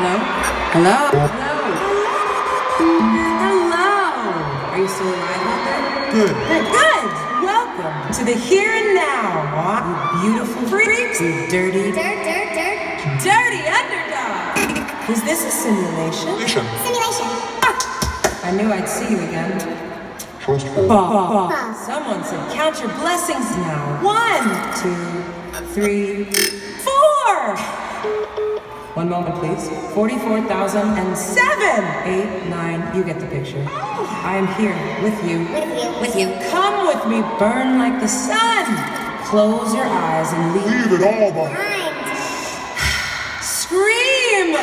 Hello? Hello? Hello? Hello? Are you still alive out there? Good. Good! Welcome to the here and now, you beautiful freaks, you dirty underdog! Is this a simulation? Simulation. I knew I'd see you again. Trustful. Someone said count your blessings now. 1, 2, 3, 4! One moment, please. 44,007! 8, 9, you get the picture. I am here with you. With you. Come with me, burn like the sun. Close your eyes and leave. Leave it all behind. Scream!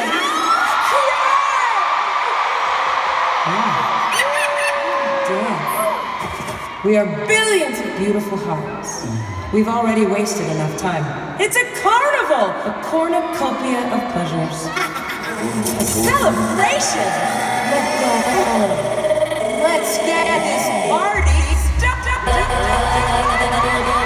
We are billions of beautiful hearts. We've already wasted enough time. It's a carnival! A cornucopia of pleasures. A celebration! Let's go home. Let's get this party started!